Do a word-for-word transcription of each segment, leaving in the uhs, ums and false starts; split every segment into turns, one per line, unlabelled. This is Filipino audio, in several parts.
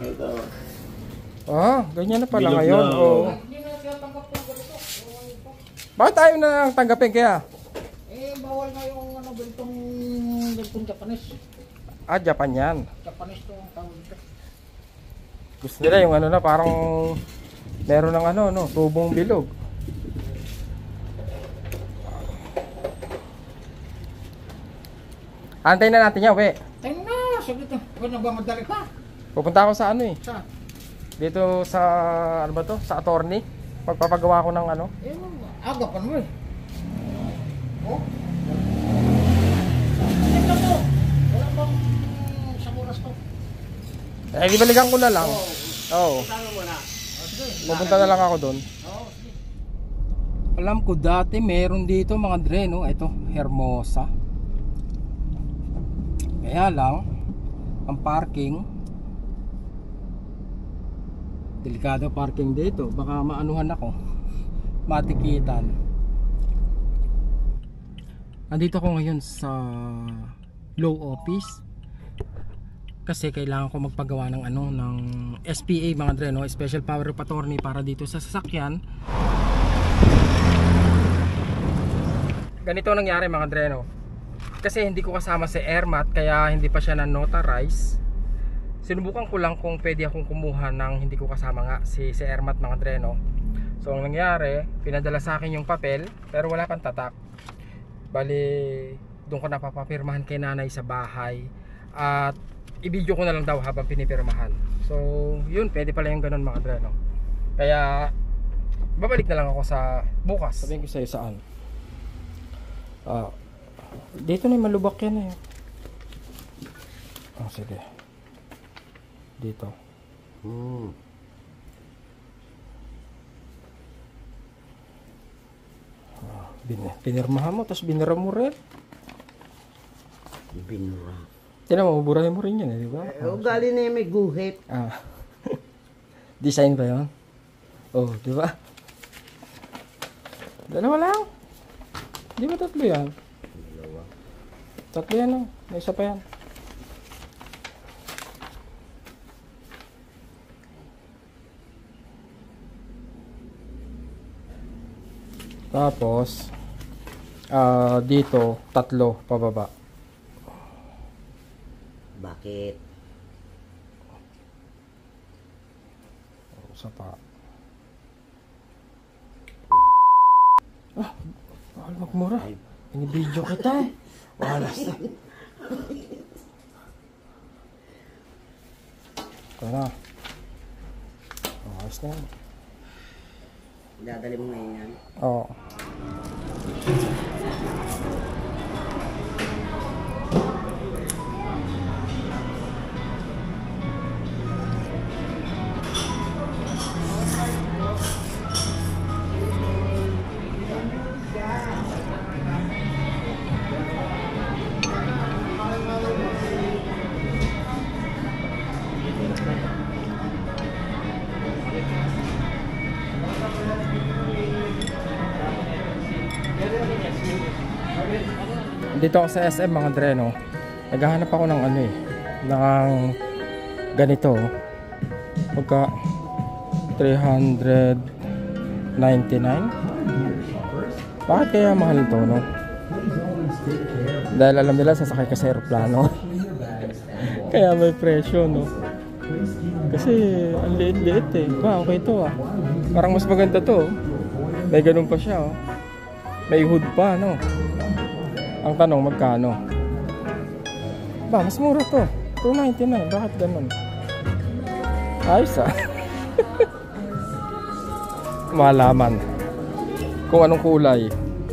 Ito.
Ah, ganyan na pala
Bilog
ngayon.
na,
Oh.
Hindi na tinatanggap ng ganito.
Bakit tayo na tanggapin kaya?
Eh, bawal na yung ano, ganitong, ganitong Japanese.
Ah, Japan yan.
Japanese to ang tawag dito.
Gusto nila yung ano na parang meron ng ano, no, tubong bilog. Antayin na natin yan, we.
Tayo na, saglit na. Huwag na ba madali ka?
Pupunta ako sa ano eh.
Saan?
Dito sa, ano ba to? Sa attorney. Pagpapagawa ko ng ano.
Eh, agapan mo eh. Oh? Ito mo. Wala bang isang oras to?
Eh, di balikan ko na lang. Oo.
Tama mo na.
Pupunta na lang ako doon.
Oo.
Alam ko dati meron dito mga dre, no? Ito, Hermosa. Kaya lang, ang parking, delikado parking dito. Baka maanuhan ako, matikitan. Andito ako ngayon sa law office kasi kailangan ko magpagawa ng ano, ng S P A mga dre, no? Special Power of Attorney para dito sa sasakyan. Ganito nangyari mga dre, no? Kasi hindi ko kasama si Airmat, kaya hindi pa siya na-notarize. Sinubukan ko lang kung pwede akong kumuha ng hindi ko kasama nga si, si Airmat mga dre, no? So ang nangyari, pinadala sa akin yung papel pero wala pang tatak. Bali, doon ko napapapirmahan kay nanay sa bahay. At i-video ko na lang daw habang pinipirmahan. So yun, pwede pala yung ganun mga dre, no? Kaya babalik na lang ako sa bukas. Sabihin ko sa'yo saan. Ah, dito na yung malubak yan eh. Oh, sige. Dito.
Hmm.
Oh, bin pinirmahan mo, tapos binira mo rin.
Binura.
Tinan mo, burahin mo rin yan eh, di ba?
Eh, ugali na yung may guhit.
Ah. Design ba yun? Oh, di ba? Dalawa lang. Di ba tatlo yan?
Dalawa.
Tatlo yan oh. May isa pa yan. Tapos ah, dito tatlo pababa.
Bakit?
Isa pa. Ah, bakal magmura. Ini-video kita eh. Walas na. Ito na. Ayos na yan.
Dadali mo ngayon yan?
Oo. Dito ako sa S M mga dre, no? Naghahanap ako ng ano eh, ng ganito. Pagka three ninety-nine. Bakit kaya mahal to, no? Dahil alam nila sasakay ka sa aeroplano. Kaya may presyo, no? Kasi ang liit-liit eh. Ba, okay to ah. Parang mas maganda to. May ganun pa siya, oh. May hood pa, no? Ang tanong, magkano? Ba, mas mura to. two ninety-nine. Bakit ganun? Ayos ah. Malaman kung anong kulay.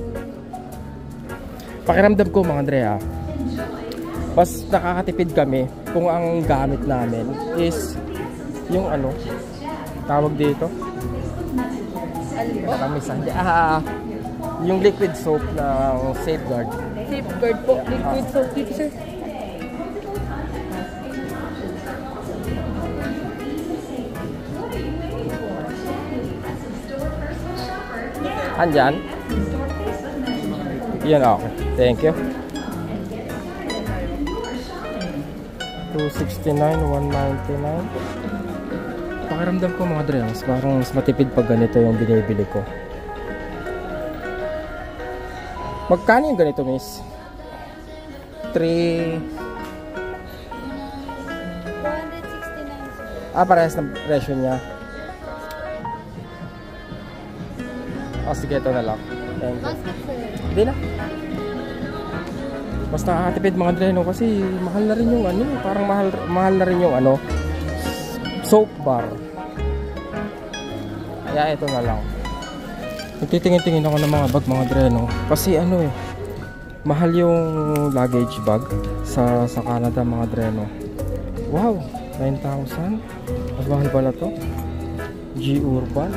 Pakiramdam ko mga Andrea, mas nakakatipid kami kung ang gamit namin is yung ano, tawag dito? Kamisan. Ah, yung liquid soap ng Safeguard.
Safeguard po. Liquid soap dito, sir.
Andyan? Yan, okay. Thank you. two sixty-nine, one ninety-nine. pakiramdam ko mga dre, mas parang mas matipid pag ganito yung binibili ko. Magkano yung ganito, miss? three
one sixty-nine, sir.
Ah, parehas ng presyo niya. Oh, sige, ito na lang. Thank you.
Basket, sir.
Hindi na. Mas nakakatipid mga dre, no? Kasi mahal na rin yung ano, parang mahal, mahal na rin yung ano, soap bar. Kaya ito na lang. Nagtitingin-tingin ako ng mga bag mga dre, no? Kasi ano eh, mahal yung luggage bag sa sa Canada mga dre, no? Wow, nine thousand. Mas mahal pala to. G-Urban.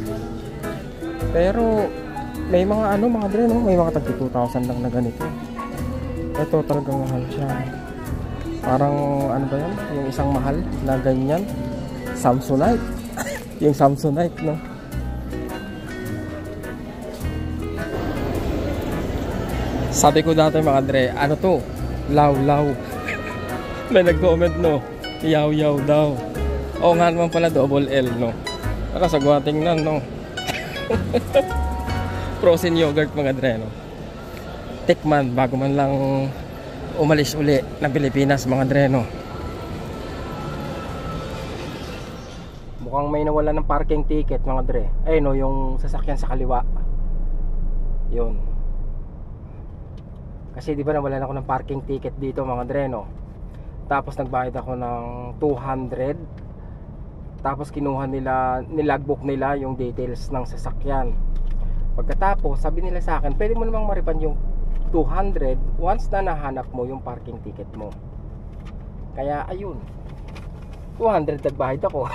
Pero may mga ano mga dre, no? May mga tag two thousand lang na ganito. Ito talagang mahal siya. Parang ano ba yan? Yung isang mahal na ganyan, Samsonite. Yung Samsonite, no? Sabi ko dati mga dre, ano to? Law-law. May nag-comment, no? Yaw-yaw daw. Oo nga naman pala, double L, no? Nakasagwa tingnan, no? Frozen yogurt mga dre, no? Tikman bago man lang umalis uli ng Pilipinas mga dre, no? Mukhang may nawala ng parking ticket mga dre. Ayun, no, yung sasakyan sa kaliwa. Yun. Kasi di ba nawalan ako ng parking ticket dito mga dre, no? Tapos nagbayad ako ng two hundred. Tapos kinuha nila, nilagbook nila yung details ng sasakyan. Pagkatapos sabi nila sa akin, pwede mo namang ma-refund yung two hundred once na nahanap mo yung parking ticket mo. Kaya ayun, two hundred nagbayad ako.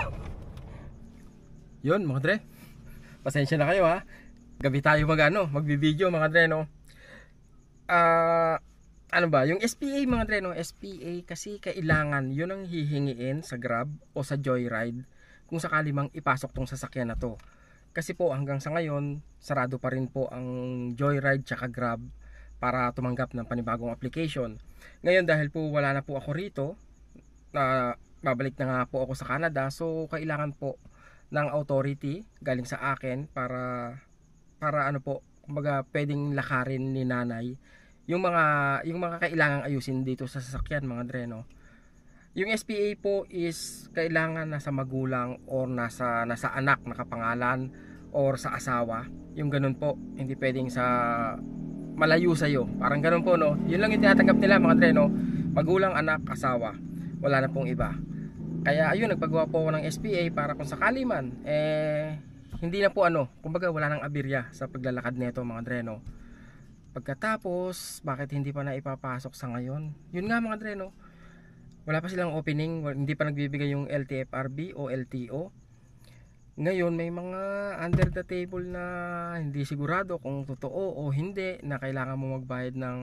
Yun mga dre, pasensya na kayo ha. Gabi tayo mag ano, magbibideo mga dre, no? Ah, uh, ano ba, yung S P A mga dre, no? S P A kasi kailangan yun ang hihingiin sa Grab o sa Joyride kung sakali mang ipasok tong sasakyan na to. Kasi po hanggang sa ngayon sarado pa rin po ang Joyride tsaka Grab para tumanggap ng panibagong application. Ngayon dahil po wala na po ako rito, na babalik na nga po ako sa Canada, so kailangan po ng authority galing sa akin para para ano po, kumbaga pwedeng lakarin ni nanay yung mga yung mga kailangang ayusin dito sa sasakyan mga dre, no? Yung S P A po is kailangan nasa magulang or nasa nasa anak nakapangalan or sa asawa. Yung ganun po, hindi pwedeng sa malayo sa'yo. Parang ganun po, no? Yun lang yung tinatanggap nila mga dre, no? Magulang, anak, asawa. Wala na pong iba. Kaya ayun, nagpagawa po ako ng S P A para kung sakali man, eh, hindi na po ano, kumbaga wala nang abirya sa paglalakad nito mga dre, no? Pagkatapos, bakit hindi pa na ipapasok sa ngayon? Yun nga mga dre, no? Wala pa silang opening, hindi pa nagbibigay yung L T F R B o L T O. Ngayon may mga under the table na hindi sigurado kung totoo o hindi, na kailangan mo magbayad ng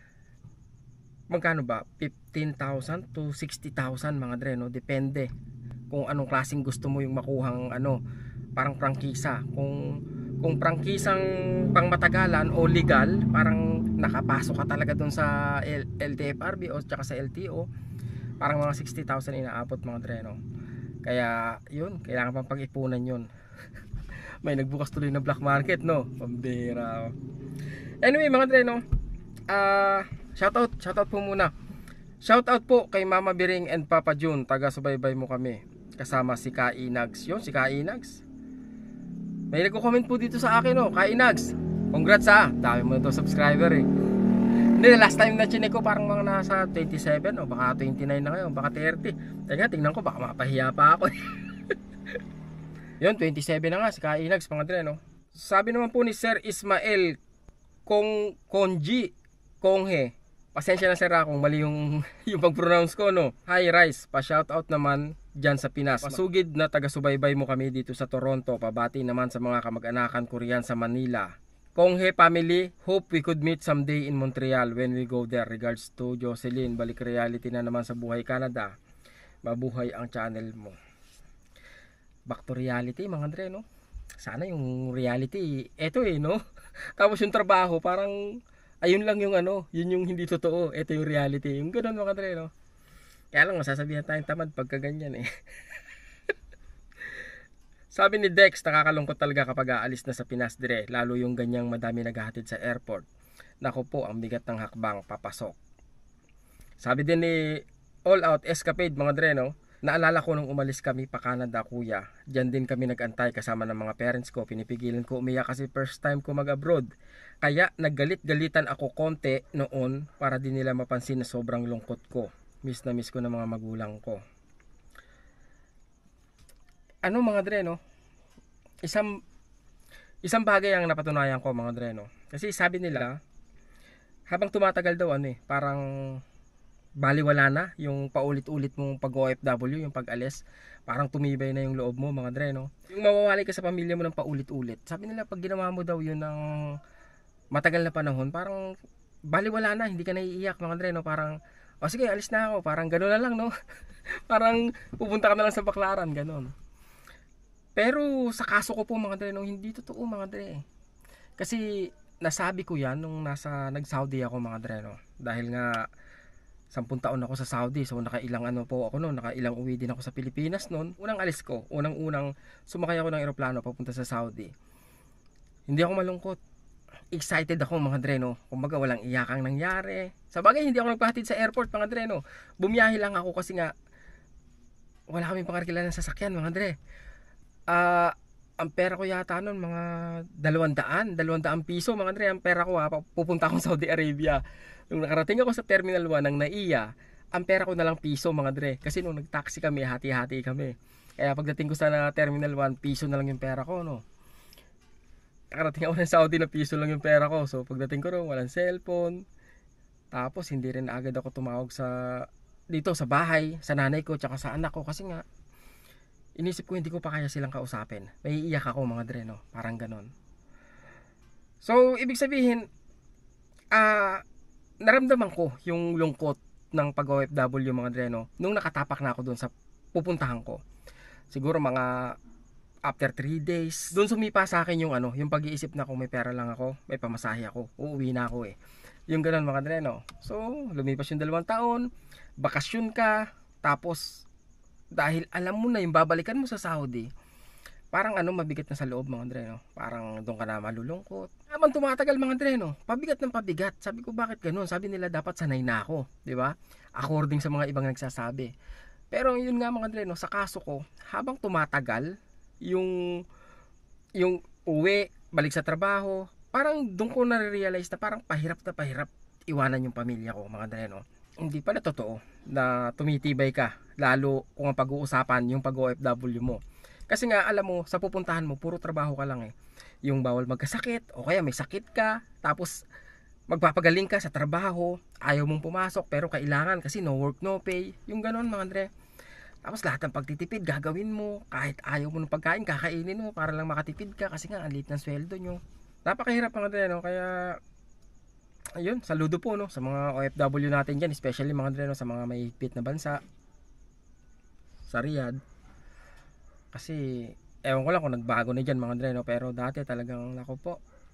magkano ba? fifteen thousand to sixty thousand mga dre, no? Depende kung anong klaseng gusto mo yung makuhang ano, parang prangkisa. Kung kung prangkisang pangmatagalan o legal, parang nakapasok ka talaga dun sa L T F R B o tsaka sa L T O, parang mga sixty thousand inaabot mga dre, no? Kaya yun, kailangan pang pag-ipunan yun. May nagbukas tuloy na black market, no? Pambira. Anyway mga dre, no? Uh, shoutout, shoutout po muna. Shoutout po kay Mama Biring and Papa June, taga subaybay mo kami. Kasama si Kainags. Yun, si Kainags. May nagko-comment po dito sa akin, no? Kainags, congrats ha. Dami mo na to subscriber eh. Hindi, last time na chinek ko parang mga nasa twenty-seven o baka twenty-nine na ngayon, baka thirty. Teka, tingnan ko, baka mapahiya pa ako. Yun, twenty-seven na nga si Kainags mga dre, no? Sabi naman po ni Sir Ismael Kong Konji Konghe, pasensya na sir kung mali yung, yung pag-pronounce ko, no? Hi Rice, pa-shoutout naman dyan sa Pinas. Pasugid na taga-subaybay mo kami dito sa Toronto. Pabati naman sa mga kamag-anakan ko riyan sa Manila. Konghe family, hope we could meet someday in Montreal when we go there. Regards to Jocelyn, balik reality na naman sa buhay Canada. Mabuhay ang channel mo. Back to reality mga dre, no? Sana yung reality, eto eh, no? Tapos yung trabaho, parang ayun lang yung ano, yun yung hindi totoo. Eto yung reality, yung ganun mga dre, no? Kaya lang masasabihan tayong tamad pagka ganyan eh. Sabi ni Dex, nakakalungkot talaga kapag aalis na sa Pinas dire, lalo yung ganyang madami naghahatid sa airport. Nako po, ang bigat ng hakbang papasok. Sabi din ni All Out Escapade mga dre, no? Naalala ko nung umalis kami pa Canada kuya. Diyan din kami nag-antay kasama ng mga parents ko. Pinipigilan ko umiyak kasi first time ko mag-abroad. Kaya naggalit-galitan ako konti noon para din nila mapansin na sobrang lungkot ko. Miss na miss ko ng mga magulang ko. Ano mga dre, no? Isang isang bagay ang napatunayan ko mga dre, no? Kasi sabi nila habang tumatagal daw ano eh, parang baliwala na yung paulit-ulit mong pag-O F W, yung pag-alis, parang tumibay na yung loob mo mga dre, no? Yung mawawalay ka sa pamilya mo ng paulit-ulit. Sabi nila pag ginawa mo daw yun ng matagal na panahon, parang baliwala na, hindi ka naiiyak mga dre, no? Parang o sige, alis na ako, parang gano'n na lang, no? Parang pupunta ka na lang sa Baklaran, gano'n. Pero sa kaso ko po mga dre, no, hindi totoo mga dre. Kasi nasabi ko yan nung nasa nag-Saudi ako mga dre, no? Dahil nga sampung taon ako sa Saudi, so nakailang ano po ako noon, nakailang uwi din ako sa Pilipinas noon. Unang alis ko, unang-unang sumakay ako ng eroplano papunta sa Saudi. Hindi ako malungkot. Excited ako mga dre, no? Kumbaga walang iyakang nangyari. Sa bagay hindi ako nagpahatid sa airport mga dre, no? Bumiyahe lang ako kasi nga wala kaming pangarkilan ng sasakyan mga dre. Ah, uh, ang pera ko yata noon mga dalawang daan, dalawang daang piso mga dre, ang pera ko ha, pupunta akong Saudi Arabia. Nung nakarating ako sa Terminal one ng Naiya, ang pera ko na lang piso mga dre. Kasi nung nag-taxi kami, hati-hati kami. Kaya pagdating ko sa Terminal one, piso na lang yung pera ko, no? Nakarating ako ng Saudi na piso lang yung pera ko. So pagdating ko ron, walang cellphone. Tapos hindi rin agad ako tumawag sa dito sa bahay, sa nanay ko tsaka sa anak ko kasi nga inisip ko hindi ko pa kaya silang kausapin. May iiyak ako mga dre, no? Parang ganon. So ibig sabihin ah uh, naramdaman ko yung lungkot ng pag-O F W mga dre, no? Nung nakatapak na ako doon sa pupuntahan ko. Siguro mga after three days, doon sumipa sa akin yung ano, yung pag-iisip na kung may pera lang ako, may pamasahe ako, uuwi na ako eh. Yung ganun mga dre, no? So, lumipas yung dalawang taon, bakasyon ka, tapos dahil alam mo na yung babalikan mo sa Saudi, parang ano, mabigat na sa loob mga dre, no? Parang doon ka na malulungkot. Habang tumatagal mga dre, no? Pabigat ng pabigat. Sabi ko, bakit ganun? Sabi nila dapat sanay na ako, di ba? According sa mga ibang nagsasabi. Pero yun nga mga dre, no? Sa kaso ko, habang tumatagal, yung yung uwi, balik sa trabaho, parang doon ko na-realize na parang pahirap na pahirap iwanan yung pamilya ko mga dre, no? Hindi pala totoo na tumitibay ka, lalo kung ang pag-uusapan yung pag-O F W mo. Kasi nga alam mo, sa pupuntahan mo puro trabaho ka lang eh. Yung bawal magkasakit o kaya may sakit ka, tapos magpapagaling ka sa trabaho, ayaw mong pumasok pero kailangan kasi no work no pay, yung ganon mga dre. Tapos lahat ng pagtitipid gagawin mo, kahit ayaw mo ng pagkain kakainin mo para lang makatipid ka kasi nga ang liit ng sweldo nyo. Napakahirap mga dre, no? Kaya ayun, saludo po, no, sa mga O F W natin dyan, especially mga dre, no, sa mga may higpit na bansa sa Riyadh. Kasi ewan ko lang kung nagbago na dyan mga dre, no? Pero dati talagang nako po,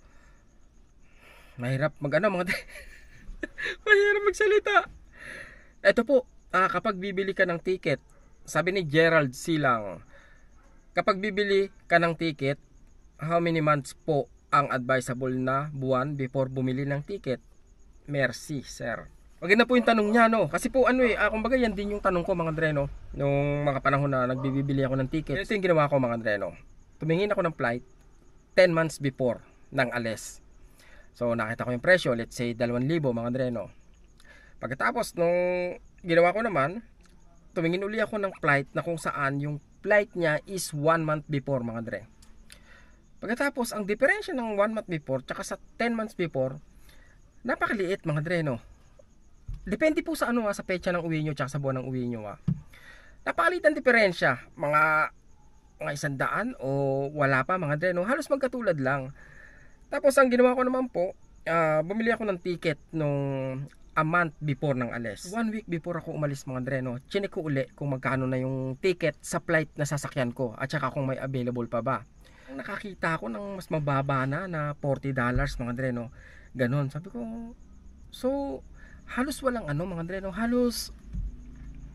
mahirap mag ano mga dre. Mahirap magsalita. Ito po, ah, kapag bibili ka ng ticket, sabi ni Gerald Silang, kapag bibili ka ng ticket, how many months po ang advisable na buwan before bumili ng ticket? Merci, sir. Maganda po yung tanong niya, no? Kasi po ano eh, ah, kumbaga yan din yung tanong ko mga dre, no? Nung mga panahon na nagbibili ako ng ticket. Ito yung ginawa ko mga dre, no? Tumingin ako ng flight ten months before ng alis. So nakita ko yung presyo, let's say dalawang libo mga dre, no? Pagkatapos nung ginawa ko naman, tumingin uli ako ng flight na kung saan yung flight niya is one month before mga dre. Pagkatapos ang diferensya ng one month before tsaka sa ten months before, napakaliit mga dre, no? Depende po sa ano, sa petsa ng uwi nyo tsaka sa buwan ng uwi nyo. Napakaliit ang diferensya, mga mga isang daan o wala pa mga dre, no? Halos magkatulad lang. Tapos ang ginawa ko naman po, uh, bumili ako ng ticket nung a month before ng alis. One week before ako umalis mga dre, no, chinek ko uli kung magkano na yung ticket sa flight na sasakyan ko at saka kung may available pa ba. Nakakita ako ng mas mababa na na forty dollars mga dre, no. Ganon. Sabi ko, so halos walang ano mga dre, no, halos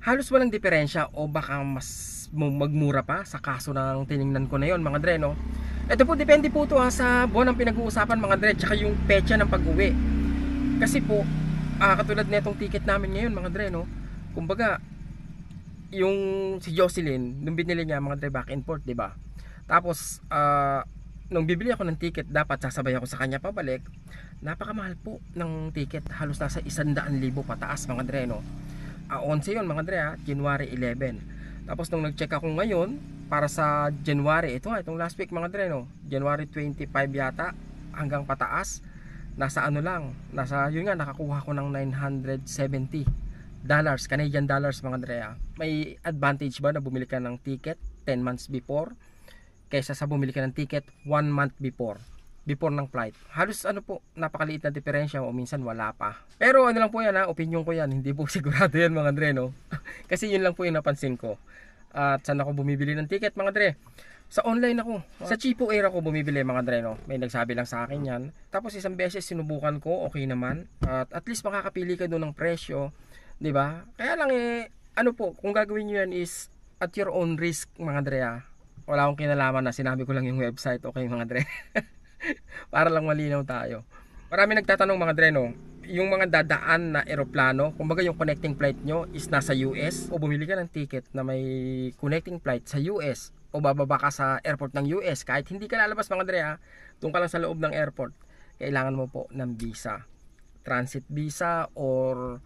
halos walang diferensya o baka mas magmura pa sa kaso ng tiningnan ko na yon mga dre, no? Ito po, depende po to ha, sa buwan ng pinag-uusapan mga dre, tsaka yung petsa ng pag-uwi. Kasi po, ah, katulad netong ticket namin ngayon mga dre, no? Kumbaga, yung si Jocelyn, nung binili niya mga dre, back and forth, di ba? Tapos, ah, nung bibili ako ng ticket, dapat sasabay ako sa kanya pabalik. Napakamahal po ng ticket, halos nasa isandaan libo pataas mga dre, no? Ah, onse yun mga dre ha, January eleven. Tapos nung nag-check ako ngayon para sa January, ito ha, itong last week mga dre, no? January twenty-five yata hanggang pataas, nasa ano lang, nasa yun nga, nakakuha ko ng nine hundred seventy dollars, Canadian dollars mga dre ha. May advantage ba na bumili ka ng ticket ten months before kaysa sa bumili ka ng ticket one month before before ng flight? Halos ano po, napakaliit na diferensya o minsan wala pa. Pero ano lang po yan ha, opinion ko yan, hindi po sigurado yan mga dre, no? Kasi yun lang po yung napansin ko. At saan ako bumibili ng ticket mga dre? Sa online ako, sa Cheapo Air ako bumibili mga dre, no? May nagsabi lang sa akin yan. Tapos isang beses sinubukan ko, okay naman. At at least makakapili ka doon ng presyo, di ba? Kaya lang eh, ano po, kung gagawin nyo yan is at your own risk mga dre ha. Wala akong kinalaman na, sinabi ko lang yung website, okay mga dre. Para lang malinaw tayo. Marami nagtatanong mga dre, no? Yung mga dadaan na eroplano, kumbaga yung connecting flight nyo is nasa U S, o bumili ka ng ticket na may connecting flight sa U S, o bababa ka sa airport ng U S, kahit hindi ka lalabas mga dre ha, doon ka lang sa loob ng airport, kailangan mo po ng visa, transit visa or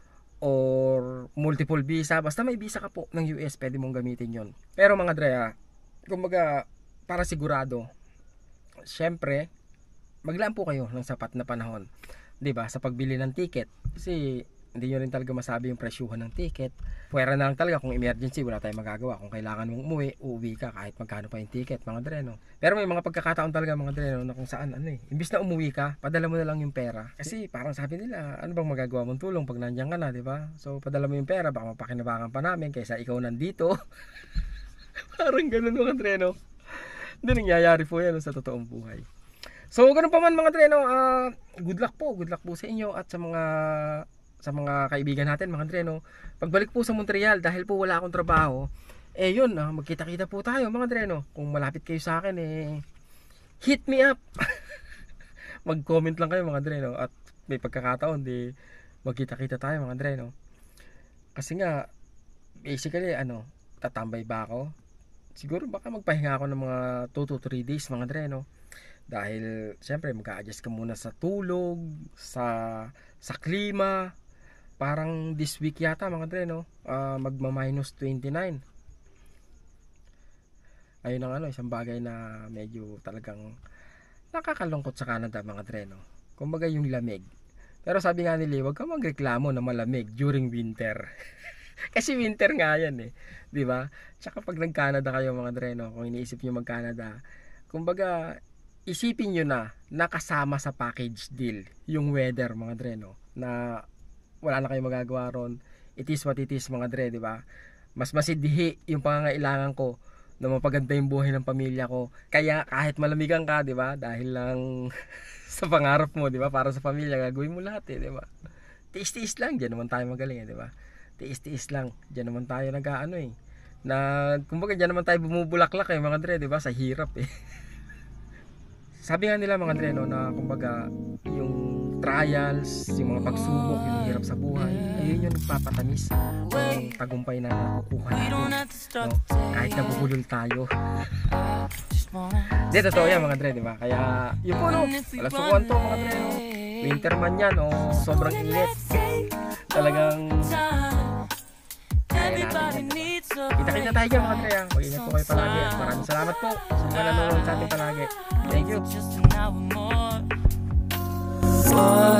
or multiple visa, basta may visa ka po ng U S, pwede mong gamitin yon. Pero mga dre ha, kumbaga para sigurado, syempre maglaan po kayo ng sapat na panahon, 'di ba, sa pagbili ng ticket. Kasi hindi nyo rin talaga masabi yung presyuhan ng ticket. Pwera na lang talaga kung emergency, wala tayong magagawa. Kung kailangan mong umuwi, uuwi ka kahit magkano pa yung ticket mga dre, no? Pero may mga pagkakataon talaga mga dre, no, na kung saan ano eh, imbis na umuwi ka, padala mo na lang yung pera. Kasi parang sabi nila, ano bang magagawa mong tulong pag nandiyan ka na, 'di ba? So padala mo yung pera, baka mapakinabangan pa namin kaysa ikaw nandito. Parang ganun mga dre, no? Hindi nangyayari po yan, no, sa totoong buhay. So ganun pa man mga dre, no, uh, good luck po, good luck po sa inyo at sa mga sa mga kaibigan natin mga dre, no. Pagbalik po sa Montreal, dahil po wala akong trabaho, eh yun, uh, magkita-kita po tayo mga dre, no. Kung malapit kayo sa akin, eh hit me up. Mag-comment lang kayo mga dre, no, at may pagkakataon di magkita-kita tayo mga dre, no. Kasi nga basically ano, tatambay ba ako? Siguro baka magpahinga ako ng mga two to three days mga dre, no. Dahil siyempre mag-a-adjust ka muna sa tulog, sa sa klima. Parang this week yata mga dre, no, uh, magma-minus twenty-nine. Ayun ang ano, isang bagay na medyo talagang nakakalungkot sa Canada mga dre, no. Kumbaga yung lamig. Pero sabi nga nila, huwag kang magreklamo na malamig during winter. Kasi winter nga yan eh, di ba? Tsaka pag nag-Canada kayo mga dre, no, kung iniisip nyo mag-Canada, kumbaga isipin nyo na nakasama sa package deal yung weather mga dre, no, na wala na kayong magagawa ron. It is what it is mga dre, di ba? Mas masidhi yung pangangailangan ko na mapaganda yung buhay ng pamilya ko. Kaya kahit malamigan ka, di ba, dahil lang sa pangarap mo, di ba, para sa pamilya, gagawin mo lahat eh, di ba? Tiis-tiis lang, diyan naman tayo magaling eh, di ba? Tiis-tiis lang, diyan naman tayo nag-aano eh, na kumbaga diyan naman tayo bumubulaklak eh mga dre, di ba, sa hirap eh. Sabi nga nila mga dre, no, na kumbaga yung trials, yung mga pagsubok, yung hirap sa buhay, ayun yung nagpapatamis ng tagumpay na nakukuha natin, no? Kahit nabubulol tayo. Hindi, totoo yan mga dre, di ba? Kaya yun po, no, wala sukuan to mga dre, no? Winter man yan o sobrang init, talagang kaya natin yan. Kita-kita tayo dyan mga dre, ha? Mag-ingat po kayo palagi at maraming salamat po sa mga nanonood sa atin palagi. Thank you.